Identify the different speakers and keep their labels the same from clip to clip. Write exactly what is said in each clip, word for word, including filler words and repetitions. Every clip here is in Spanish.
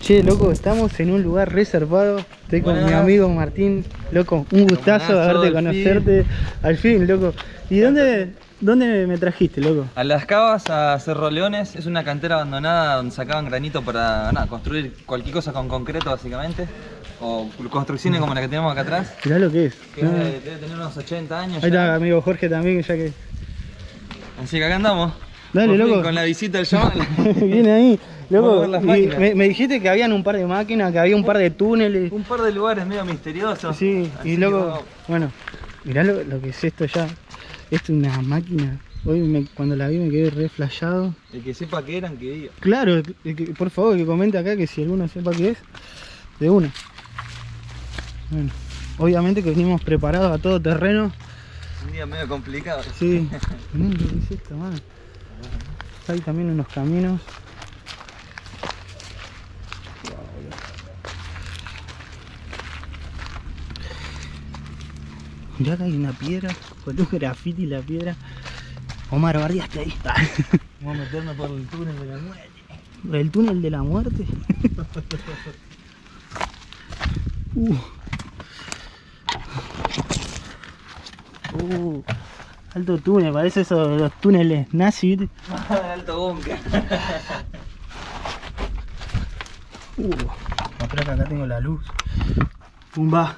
Speaker 1: Che, loco, estamos en un lugar reservado. Estoy con
Speaker 2: Buenas.
Speaker 1: mi amigo Martín. Loco, un gustazo de verte,
Speaker 2: al
Speaker 1: conocerte. Al fin, loco. ¿Y dónde, dónde me trajiste, loco?
Speaker 2: A Las Cavas, a Cerro Leones, es una cantera abandonada donde sacaban granito para nada, construir cualquier cosa con concreto básicamente. O construcciones como la que tenemos acá atrás.
Speaker 1: Mirá lo que es.
Speaker 2: Que
Speaker 1: No.
Speaker 2: debe, debe tener unos ochenta años
Speaker 1: Ahí
Speaker 2: ya.
Speaker 1: está amigo Jorge también, ya que...
Speaker 2: Así que acá andamos.
Speaker 1: Dale,
Speaker 2: Por fin,
Speaker 1: loco.
Speaker 2: con la visita del chaval.
Speaker 1: Viene ahí,
Speaker 2: Vamos a
Speaker 1: loco.
Speaker 2: ver las
Speaker 1: Y
Speaker 2: máquinas.
Speaker 1: me, me dijiste que habían un par de máquinas, que había un par de túneles.
Speaker 2: Un par de lugares medio misteriosos.
Speaker 1: Sí,
Speaker 2: Así
Speaker 1: y
Speaker 2: que
Speaker 1: loco,
Speaker 2: vamos.
Speaker 1: bueno, mirá lo, lo que es esto ya. Esto es una máquina. Hoy me- cuando la vi me quedé re flashado.
Speaker 2: El que sepa qué eran, que diga.
Speaker 1: Claro, que- que- por favor que comente acá que si alguno sepa qué es, de una. Bueno, obviamente que venimos preparados a todo terreno.
Speaker 2: Un día medio complicado.
Speaker 1: Sí. Mirá lo que es esto, mano. Hay también unos caminos. Mirá que hay una piedra, con un graffiti la piedra. Omar, barriaste ahí.
Speaker 2: Vamos a meternos por el túnel de la muerte.
Speaker 1: ¿Por el túnel de la muerte? uh. Uh. Alto túnel, parece eso de los túneles nazi, ¿viste?
Speaker 2: Alto búnker.
Speaker 1: Uh. Espera que acá tengo la luz. Pumba.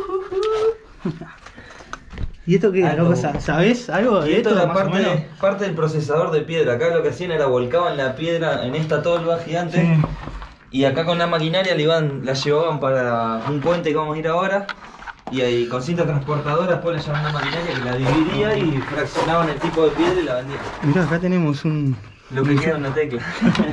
Speaker 1: ¿Y esto qué es,
Speaker 2: Alto
Speaker 1: loco?
Speaker 2: búnker.
Speaker 1: ¿Sabés algo
Speaker 2: Y
Speaker 1: de
Speaker 2: esto
Speaker 1: esto?
Speaker 2: era
Speaker 1: más o
Speaker 2: parte,
Speaker 1: menos?
Speaker 2: parte del procesador de piedra. Acá lo que hacían era volcaban la piedra en esta tolva gigante.
Speaker 1: Sí.
Speaker 2: Y acá con la maquinaria la, iban, la llevaban para un puente que vamos a ir ahora. Y ahí con cinta transportadora después le llevaban una maquinaria que la dividía y fraccionaban el tipo de piedra y la vendían.
Speaker 1: Mirá, acá tenemos un...
Speaker 2: Lo que queda en una tecla.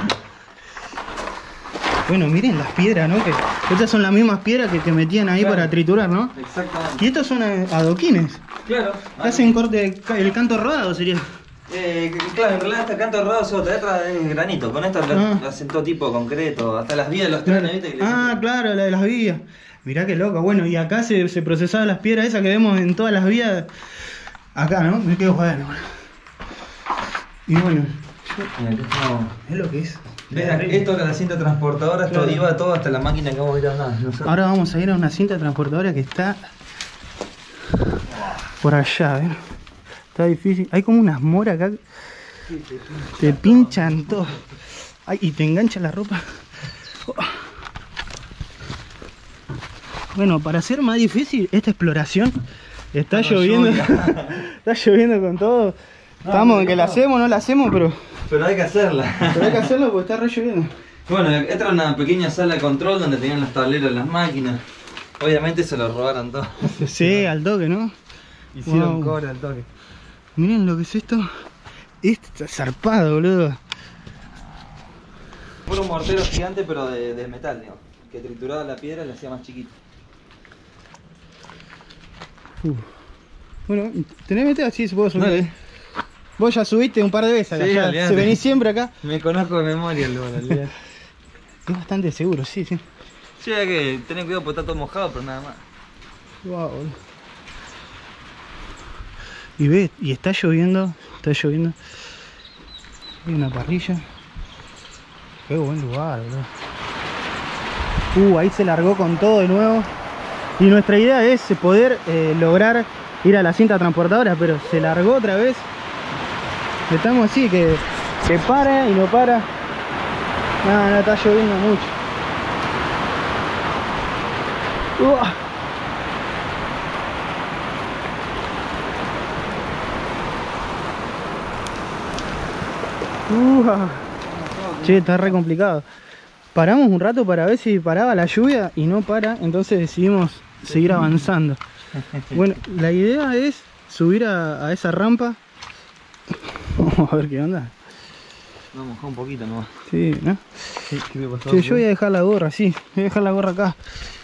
Speaker 1: Bueno, miren las piedras, ¿no? Que estas son las mismas piedras que te metían ahí
Speaker 2: Claro.
Speaker 1: para triturar, ¿no?
Speaker 2: Exactamente.
Speaker 1: Y estos son eh, adoquines.
Speaker 2: Claro.
Speaker 1: Que hacen corte, de ca- el canto rodado sería.
Speaker 2: Eh, claro, en realidad este canto rodado es otra, otra es granito. Con esto lo,
Speaker 1: Ah.
Speaker 2: lo hacen todo tipo concreto. Hasta las vías de los trenes, ¿viste? Que le
Speaker 1: Ah,
Speaker 2: dicen-
Speaker 1: claro, la de las vías. Mirá qué loco. Bueno, y acá se, se procesaban las piedras esas que vemos en todas las vías. Acá, ¿no? Me quedo bueno. Y bueno,
Speaker 2: Mira, aquí estamos.
Speaker 1: es lo que es.
Speaker 2: Mira, esto era la cinta transportadora, esto
Speaker 1: Claro.
Speaker 2: iba todo hasta la máquina que vamos a ir a andar. Nosotros-
Speaker 1: Ahora vamos a ir a una cinta transportadora que está por allá, a ver. Está difícil. Hay como unas moras acá. Te pinchan todo. Ay, y te enganchan la ropa. Oh. Bueno, para hacer más difícil esta exploración, está
Speaker 2: Con
Speaker 1: lloviendo.
Speaker 2: lluvia.
Speaker 1: Está lloviendo con todo. Estamos en que la hacemos, no la hacemos, pero,
Speaker 2: Pero hay que hacerla.
Speaker 1: pero hay que hacerlo porque está re lloviendo.
Speaker 2: Bueno, esta era una pequeña sala de control donde tenían los tableros de las máquinas. Obviamente se lo robaron todo.
Speaker 1: Sí, al toque, ¿no?
Speaker 2: Hicieron
Speaker 1: Wow.
Speaker 2: cobre al toque.
Speaker 1: Miren lo que es esto. Esto está zarpado, boludo.
Speaker 2: Fue un mortero gigante pero de, de metal, digamos. Que trituraba la piedra y la hacía más chiquita.
Speaker 1: Uh. Bueno, tenés mete así, se puedo subir.
Speaker 2: Dale.
Speaker 1: Vos ya subiste un par de veces acá,
Speaker 2: Sí,
Speaker 1: ya
Speaker 2: olvidate.
Speaker 1: se venís siempre acá.
Speaker 2: Me conozco de memoria el lugar, olvidate.
Speaker 1: Es bastante seguro, sí, sí.
Speaker 2: Sí, hay que tener cuidado porque está todo mojado, pero nada más.
Speaker 1: Wow, boludo. Y ve, y está lloviendo, está lloviendo. Hay una parrilla. Qué buen lugar, boludo. Uh, ahí se largó con todo de nuevo. Y nuestra idea es poder eh, lograr ir a la cinta transportadora, pero se largó otra vez. Estamos así, que, que para y no para. No, no, está lloviendo mucho. Uah. Uah. Che, está re complicado. Paramos un rato para ver si paraba la lluvia y no para, entonces decidimos seguir avanzando. Bueno, la idea es subir a, a esa rampa. Vamos a ver qué onda.
Speaker 2: No, mojó un poquito nomás.
Speaker 1: Sí, ¿no?
Speaker 2: Sí, ¿qué me pasó?
Speaker 1: Che, yo voy a dejar la gorra, sí. Voy a dejar la gorra acá.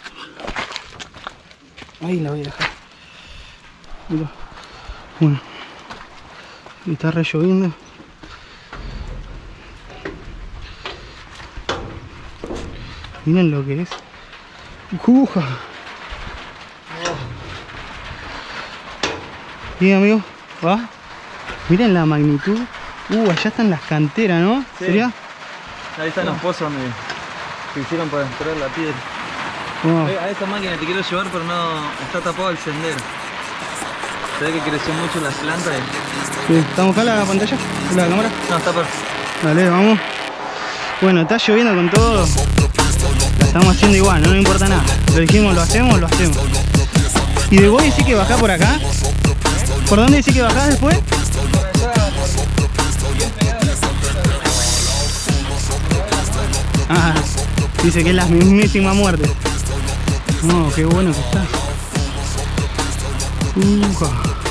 Speaker 1: Ahí la voy a dejar. Mira. Bueno. Y está re lloviendo. Miren lo que es. ¡Uja! Bien, amigo. ¿Va? Miren la magnitud. Uh, allá están las canteras, ¿no?
Speaker 2: Sí.
Speaker 1: ¿Sería?
Speaker 2: Ahí están los pozos donde que hicieron para extraer la piedra.
Speaker 1: Oh.
Speaker 2: Eh, a esa máquina te quiero llevar, pero no está tapado el sendero. Se ve que creció mucho las plantas. Y...
Speaker 1: Sí, ¿estamos acá la pantalla? ¿La cámara?
Speaker 2: No, está perfecto.
Speaker 1: Dale, vamos. Bueno, está lloviendo con todo. La estamos haciendo igual, no nos importa nada. Lo dijimos, lo hacemos, lo hacemos. ¿Y de vos decís que bajás por acá? ¿Por dónde decís que bajás después? Ah, dice que es la mismísima muerte. No, qué bueno que está. Uh,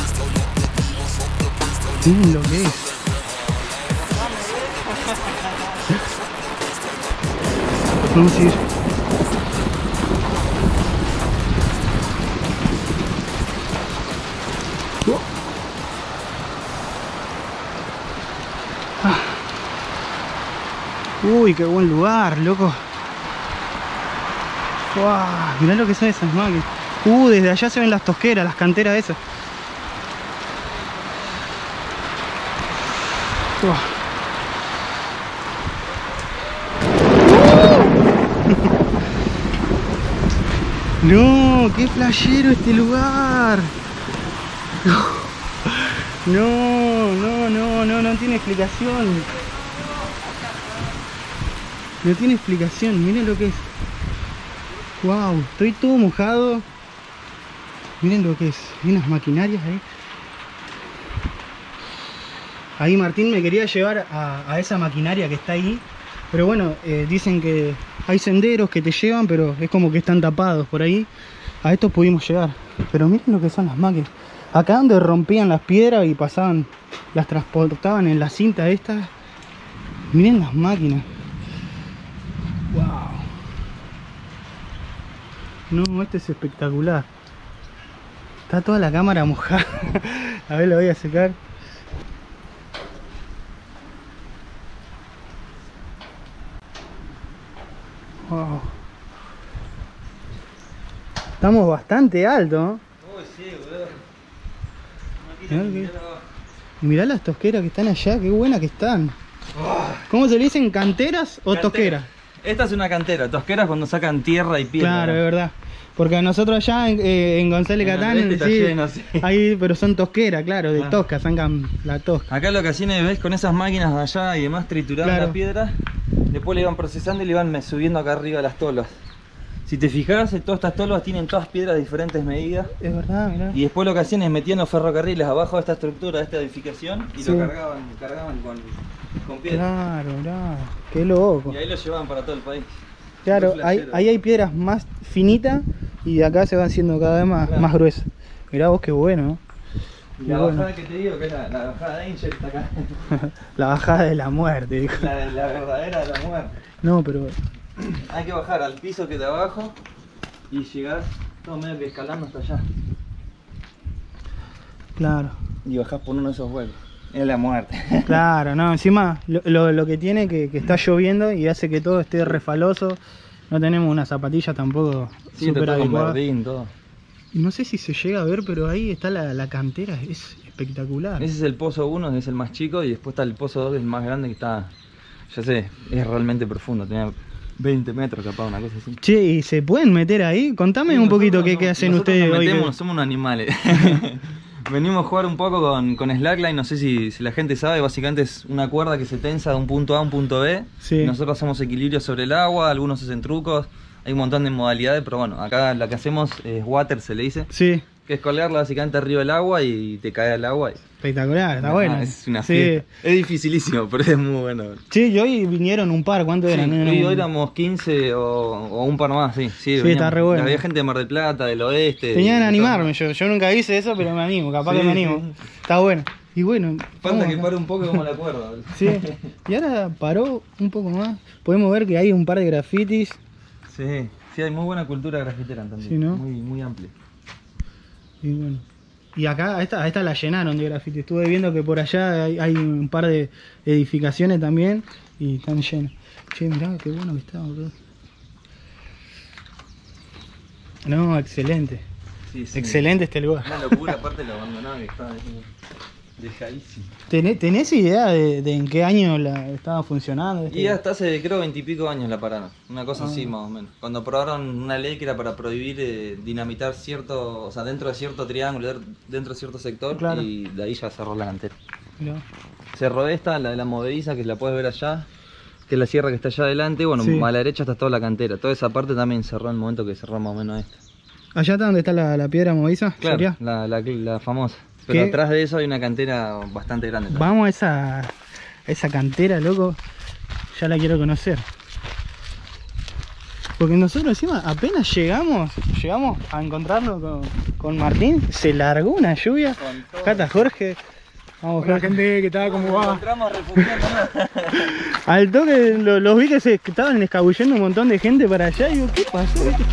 Speaker 1: miren lo que es. Vamos a ir. Uh. Ah. Uy, qué buen lugar, loco. Wow, mirá lo que son esas máquinas. Uh, desde allá se ven las tosqueras, las canteras esas. Wow. No, qué flashero este lugar. No, no, no, no, no tiene explicación. No tiene explicación, miren lo que es. Wow, estoy todo mojado. Miren lo que es, hay unas maquinarias ahí. Ahí Martín me quería llevar a, a esa maquinaria que está ahí. Pero bueno, eh, dicen que hay senderos que te llevan, pero es como que están tapados por ahí. A estos pudimos llegar. Pero miren lo que son las máquinas. Acá donde rompían las piedras y pasaban, las transportaban en la cinta esta. Miren las máquinas. Wow. No, este es espectacular. Está toda la cámara mojada. A ver, lo voy a secar. Wow. Estamos bastante alto, ¿no?
Speaker 2: Uy, sí, boludo.
Speaker 1: Mirá, que... Mirá las tosqueras que están allá, qué buenas que están.
Speaker 2: Oh.
Speaker 1: ¿Cómo se le dicen? ¿Canteras o
Speaker 2: Cantera.
Speaker 1: tosqueras?
Speaker 2: Esta es una cantera, tosqueras cuando sacan tierra y piedra.
Speaker 1: Claro, es verdad. Porque nosotros allá en, eh, en González
Speaker 2: En el
Speaker 1: Catán,
Speaker 2: este está
Speaker 1: sí,
Speaker 2: lleno, sí.
Speaker 1: ahí, pero son tosqueras, claro, de
Speaker 2: Ah.
Speaker 1: tosca, sacan la tosca.
Speaker 2: Acá lo que hacían, ves, con esas máquinas de allá y demás trituraban
Speaker 1: Claro.
Speaker 2: la piedra. Después le iban procesando y le iban subiendo acá arriba las tolvas. Si te fijas, todas estas tolvas tienen todas piedras de diferentes medidas.
Speaker 1: Es verdad, mirá.
Speaker 2: Y después lo que hacían es metían los ferrocarriles abajo de esta estructura, de esta edificación, y
Speaker 1: Sí.
Speaker 2: lo cargaban, cargaban con, con piedra.
Speaker 1: Claro, mirá, qué loco.
Speaker 2: Y ahí lo llevaban para todo el país.
Speaker 1: Claro,
Speaker 2: Muy
Speaker 1: ahí,
Speaker 2: flashero.
Speaker 1: ahí hay piedras más finitas y de acá se van haciendo cada vez más,
Speaker 2: Claro.
Speaker 1: más gruesas. Mirá vos qué bueno, ¿no?
Speaker 2: Y la
Speaker 1: Muy bueno.
Speaker 2: bajada que te digo, que es la, la bajada de Angel, está acá.
Speaker 1: La bajada de la muerte, dijo.
Speaker 2: La, la verdadera de la muerte.
Speaker 1: No, pero
Speaker 2: Hay que bajar al piso que de abajo y llegar todo medio que escalando hasta allá.
Speaker 1: claro,
Speaker 2: Y bajás por uno de esos huecos. Es la muerte.
Speaker 1: claro, no, encima lo, lo, lo que tiene que, que está lloviendo y hace que todo esté refaloso. No tenemos una zapatilla tampoco
Speaker 2: Sí,
Speaker 1: súper
Speaker 2: está todo con
Speaker 1: adecuada.
Speaker 2: verdín, todo.
Speaker 1: Y no sé si se llega a ver, pero ahí está la, la cantera, es espectacular.
Speaker 2: Ese es el pozo uno, es el más chico, y después está el pozo dos, el más grande, que está, ya sé, es realmente profundo, tenía veinte metros capaz, una cosa así.
Speaker 1: Che, ¿y se pueden meter ahí? Contame
Speaker 2: Sí,
Speaker 1: un poquito
Speaker 2: nosotros
Speaker 1: qué,
Speaker 2: nos-
Speaker 1: qué hacen
Speaker 2: nosotros
Speaker 1: ustedes
Speaker 2: nos
Speaker 1: hoy.
Speaker 2: metemos,
Speaker 1: que-
Speaker 2: somos unos animales. Venimos a jugar un poco con, con slackline, no sé si, si la gente sabe, básicamente es una cuerda que se tensa de un punto A a un punto B.
Speaker 1: Sí.
Speaker 2: Y nosotros hacemos equilibrio sobre el agua, algunos hacen trucos, hay un montón de modalidades, pero bueno, acá la que hacemos es water, se le dice,
Speaker 1: Sí,
Speaker 2: que es colgarla básicamente arriba del agua y te cae al agua. Y...
Speaker 1: espectacular, está
Speaker 2: No,
Speaker 1: bueno.
Speaker 2: es una
Speaker 1: Sí.
Speaker 2: fiesta. Es dificilísimo, pero es muy bueno.
Speaker 1: Sí, y hoy vinieron un par, ¿cuántos
Speaker 2: Sí,
Speaker 1: eran?
Speaker 2: y
Speaker 1: Eran-
Speaker 2: hoy éramos quince o, o un par más, sí. Sí,
Speaker 1: Sí, está re bueno.
Speaker 2: Había gente de Mar del Plata, del oeste.
Speaker 1: Tenían
Speaker 2: de-
Speaker 1: que
Speaker 2: de todo.
Speaker 1: animarme, yo, yo nunca hice eso, pero me animo, capaz
Speaker 2: Sí,
Speaker 1: que me animo.
Speaker 2: sí.
Speaker 1: Está bueno. Y bueno,
Speaker 2: Falta
Speaker 1: vamos
Speaker 2: que
Speaker 1: acá.
Speaker 2: pare un poco como la cuerda.
Speaker 1: Sí, y ahora paró un poco más. Podemos ver que hay un par de grafitis.
Speaker 2: Sí, sí, hay muy buena cultura grafitera también.
Speaker 1: Sí, ¿no?
Speaker 2: Muy, muy amplia.
Speaker 1: Y bueno. Y acá, a esta, a esta la llenaron de grafitis. Estuve viendo que por allá hay, hay un par de edificaciones también y están llenas. Che, mirá, qué bueno que está, boludo. No, excelente.
Speaker 2: Sí, sí.
Speaker 1: Excelente este lugar.
Speaker 2: Una locura, aparte de lo abandonado que estaba. Dejadísimo.
Speaker 1: ¿Tenés, ¿Tenés idea de, de en qué año la estaba funcionando?
Speaker 2: Y hasta hace creo veintipico años la pararon, una cosa
Speaker 1: Ah.
Speaker 2: así más o menos. Cuando aprobaron una ley que era para prohibir eh, dinamitar cierto, o sea, dentro de cierto triángulo, der- dentro de cierto sector,
Speaker 1: Claro.
Speaker 2: y de ahí ya cerró la cantera.
Speaker 1: Mirá.
Speaker 2: Cerró esta, la de la movediza, que la puedes ver allá, que es la sierra que está allá adelante, bueno,
Speaker 1: Sí.
Speaker 2: a la derecha está toda la cantera. Toda esa parte también cerró en el momento que cerró más o menos esta.
Speaker 1: Allá está donde está la, la piedra movediza.
Speaker 2: Claro,
Speaker 1: ¿Sería?
Speaker 2: la, la, la famosa. Pero
Speaker 1: ¿Qué?
Speaker 2: atrás de eso hay una cantera bastante grande también.
Speaker 1: Vamos a esa, a esa cantera, loco. Ya la quiero conocer. Porque nosotros encima apenas llegamos, llegamos a encontrarnos con, con Martín, se largó una lluvia.
Speaker 2: Con todo.
Speaker 1: Acá está Jorge. Vamos,
Speaker 3: Hola
Speaker 1: Jorge.
Speaker 3: gente, ¿qué tal? ¿Cómo
Speaker 2: Nos
Speaker 3: va?
Speaker 2: encontramos refugiándonos.
Speaker 1: Al toque lo- los vi que se que estaban escabullendo un montón de gente para allá. Y digo, ¿qué pasó? ¿Viste?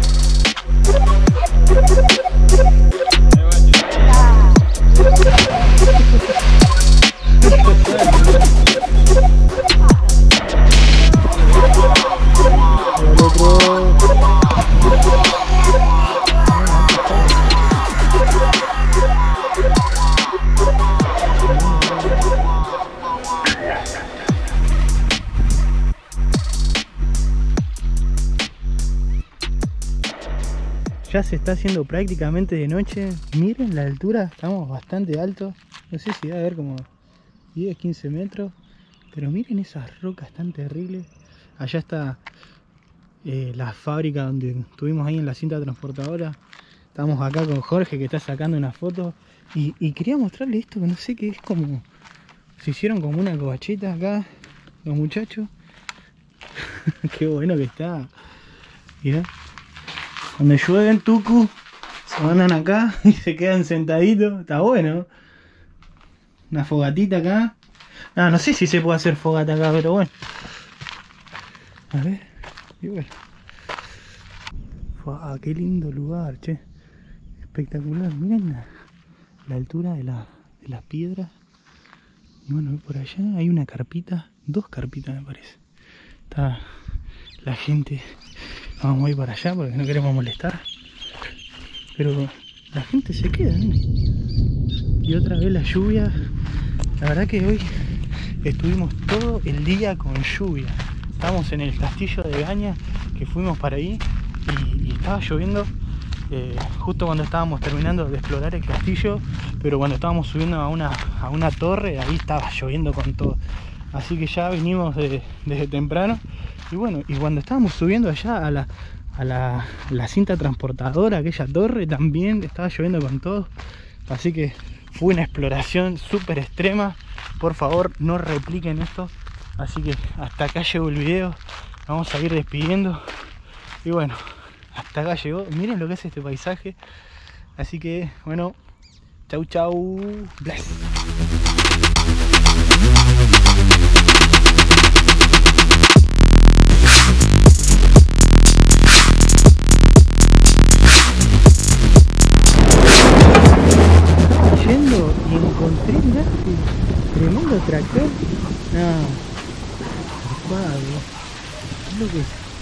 Speaker 1: Ya se está haciendo prácticamente de noche. Miren la altura, estamos bastante altos. No sé si va a haber como diez, quince metros. Pero miren esas rocas tan terribles. Allá está eh, la fábrica donde estuvimos ahí en la cinta transportadora. Estamos acá con Jorge que está sacando una foto. Y, y quería mostrarle esto que no sé qué es, como... Se hicieron como una covacheta acá los muchachos. Qué bueno que está. Mirá. Cuando llueve en Tucu, se mandan acá y se quedan sentaditos. Está bueno. Una fogatita acá. No, no sé si se puede hacer fogata acá, pero bueno. A ver. Y bueno. Fua, qué lindo lugar, che. Espectacular. Miren la, la altura de, la, de las piedras. Y bueno, por allá hay una carpita. Dos carpitas me parece. Está la gente. Vamos a ir para allá porque no queremos molestar. Pero la gente se queda, ¿no? Y otra vez la lluvia. La verdad que hoy estuvimos todo el día con lluvia. Estábamos en el castillo de Gaña, que fuimos para ahí, y, y estaba lloviendo eh, justo cuando estábamos terminando de explorar el castillo. Pero cuando estábamos subiendo a una, a una torre, ahí estaba lloviendo con todo. Así que ya vinimos de, desde temprano. Y bueno, y cuando estábamos subiendo allá a la, a la, la cinta transportadora, aquella torre, también estaba lloviendo con todo. Así que fue una exploración súper extrema. Por favor, no repliquen esto. Así que hasta acá llegó el video. Vamos a ir despidiendo. Y bueno, hasta acá llegó. Miren lo que es este paisaje. Así que, bueno, chau chau. Bless. Yendo y encontré, mirá, este tremendo tractor. No, zarpado. ¿Qué es lo que es?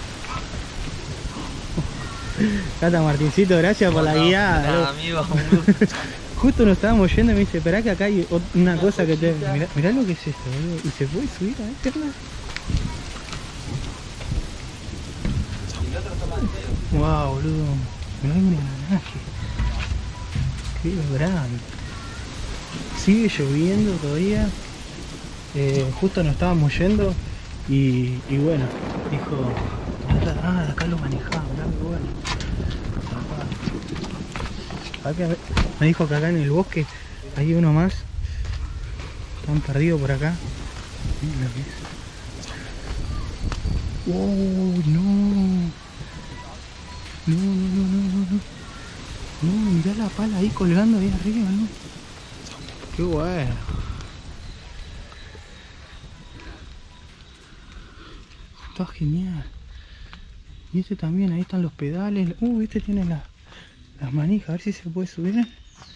Speaker 1: Acá está Martincito, gracias por la guía.
Speaker 2: Nada, amigo, un gusto.
Speaker 1: Justo nos estábamos yendo y me dice, esperá que acá hay ot- una cosa que te... Mirá, mirá lo que es esto, boludo. ¿Y se puede subir a esta? Wow, boludo. Mirá, hay un engranaje. Qué grande. Sigue lloviendo todavía. Eh, justo nos estábamos yendo. Y, y bueno, dijo... Ah, acá lo manejaba, mirá qué bueno. Acá me- me dijo que acá en el bosque hay uno más. Están perdidos por acá. Miren lo que es. Oh, no. No, no, no, no, no, no. No, mirá la pala ahí colgando ahí arriba, ¿no? Qué bueno. Está genial. Y este también, ahí están los pedales. Uh, este tiene la, las manijas, a ver si se puede subir.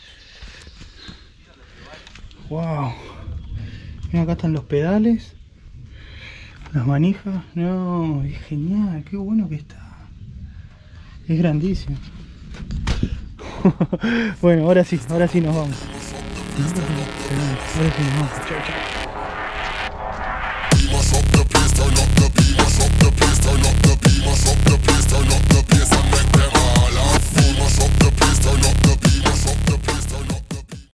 Speaker 1: Wow. Mira, acá están los pedales. Las manijas. No, es genial, qué bueno que está. Es grandísimo. Bueno, ahora sí, ahora sí nos vamos. Ahora sí, nos vamos. Chau, chau.